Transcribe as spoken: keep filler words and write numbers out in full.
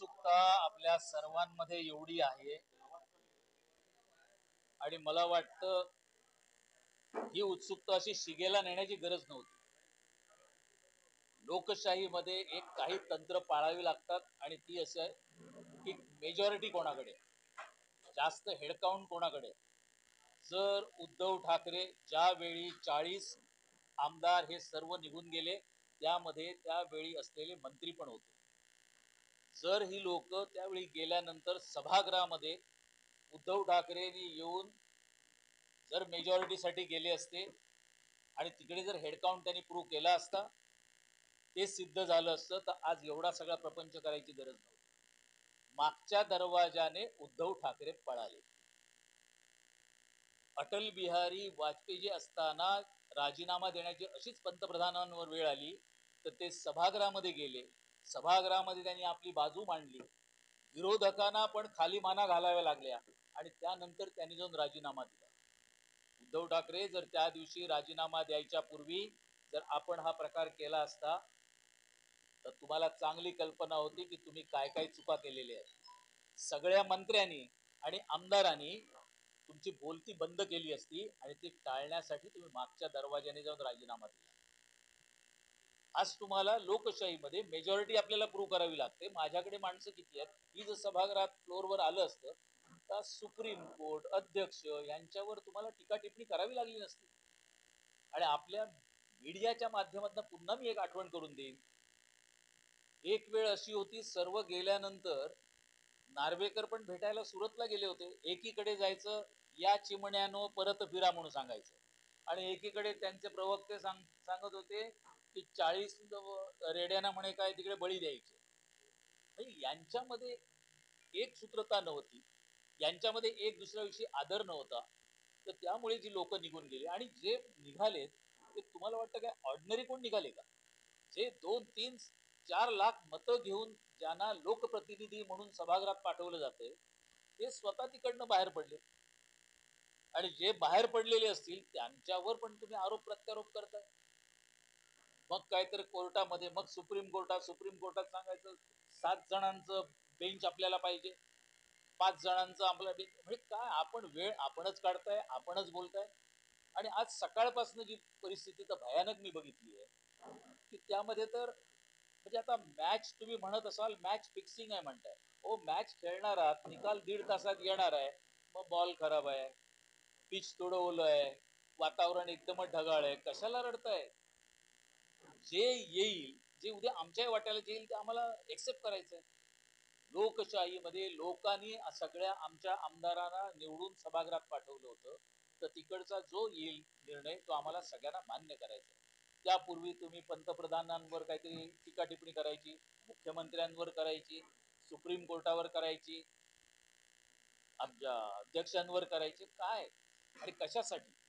उत्सुकता आपल्या सर्वांमध्ये एवढी आहे आणि मला वाटतं ही उत्सुकता अशी शिगेला नेण्याची गरज नव्हती. लोकशाहीमध्ये एक काही तंत्र पाळावी लागतात आणि ती असं आहे की मेजॉरिटी कोणाकडे, जास्त हेडकाउंट कोणाकडे. जर उद्धव ठाकरे ज्यावेळी चाळीस आमदार हे सर्व निघून गेले, त्यामध्ये त्यावेळी असलेले मंत्री पण होते. जर ही लोक त्यावेळी गेल्यानंतर सभागृहामध्ये उद्धव ठाकरेंनी येऊन जर मेजॉरिटीसाठी गेले असते आणि तिकडे जर हेडकाउंट त्यांनी प्रूव्ह केला असता, ते सिद्ध झालं असतं तर आज एवढा सगळा प्रपंच करायची गरज नव्हती. मागच्या दरवाजाने उद्धव ठाकरे पळाले. अटल बिहारी वाजपेयी असताना राजीनामा देण्याची अशीच पंतप्रधानांवर वेळ आली तर ते सभागृहामध्ये गेले. सभागृहामध्ये त्यांनी आपली बाजू मांडली. विरोधकांना पण खाली माना घालाव्या लागल्या आणि त्यानंतर त्यांनी जाऊन राजीनामा दिला. उद्धव ठाकरे जर त्या दिवशी राजीनामा द्यायच्या पूर्वी जर आपण हा प्रकार केला असता तर तुम्हाला चांगली कल्पना होती की तुम्ही काय काय चुका केलेल्या आहेत. सगळ्या मंत्र्यांनी आणि आमदारांनी तुमची बोलती बंद केली असती आणि ती टाळण्यासाठी तुम्ही मागच्या दरवाजाने जाऊन राजीनामा दिला. आज तुम्हाला लोकशाहीमध्ये मेजॉरिटी आपल्याला प्रूव्ह करावी लागते. माझ्याकडे माणसं किती आहेत, ही जर सभागृहात फ्लोअरवर आलं असतं तर सुप्रीम कोर्ट अध्यक्ष यांच्यावर तुम्हाला टीका टिप्पणी करावी लागली नसती. आणि आपल्या मीडियाच्या माध्यमातून पुन्हा मी एक आठवण करून देईन. एक वेळ अशी होती, सर्व गेल्यानंतर नार्वेकर पण भेटायला सुरतला गेले होते. एकीकडे जायचं, या चिमण्यानो परत फिरा म्हणून सांगायचं, आणि एकीकडे त्यांचे प्रवक्ते सांग सांगत होते की चाळीस रेड्यांना म्हणे काय तिकडे बळी द्यायचे. यांच्यामध्ये एक सूत्रता नव्हती, यांच्यामध्ये एक दुसऱ्याविषयी आदर नव्हता. तर त्यामुळे जी लोक निघून गेली आणि जे निघाले ते तुम्हाला वाटतं काय ऑर्डिनरी कोण निघाले का? जे दोन तीन चार लाख मतं घेऊन ज्यांना लोकप्रतिनिधी म्हणून सभागृहात पाठवलं जाते ते स्वतः तिकडनं बाहेर पडले. आणि जे बाहेर पडलेले असतील त्यांच्यावर पण तुम्ही आरोप प्रत्यारोप करताय. मग काहीतरी कोर्टामध्ये, मग सुप्रीम कोर्टात सुप्रीम कोर्टात सांगायचं सात जणांचं बेंच आपल्याला पाहिजे, पाच जणांचं आपला बेंच. म्हणजे काय आपण वेळ आपणच काढताय, आपणच बोलताय. आणि आज सकाळपासून जी परिस्थिती तर भयानक मी बघितली आहे की त्यामध्ये तर म्हणजे आता मॅच तुम्ही म्हणत असाल मॅच फिक्सिंग आहे म्हणताय. ओ मॅच खेळणार आहात, निकाल दीड तासात येणार आहे, मग बॉल खराब आहे, पिच थोडं ओलं आहे, वातावरण एकदमच ढगाळ आहे, कशाला रडताय? जे येईल, जे उद्या आमच्या वाट्याला जे येईल ते आम्हाला एक्सेप्ट करायचंय. लोकशाहीमध्ये लोकांनी सगळ्या आमच्या आमदारांना निवडून सभागृहात पाठवलं होतं, तर तिकडचा जो येईल निर्णय तो आम्हाला सगळ्यांना मान्य करायचा. त्यापूर्वी तुम्ही पंतप्रधानांवर काहीतरी टीका टिप्पणी करायची, मुख्यमंत्र्यांवर करायची, सुप्रीम कोर्टावर करायची, आमच्या अध्यक्षांवर करायची, काय आणि कशासाठी?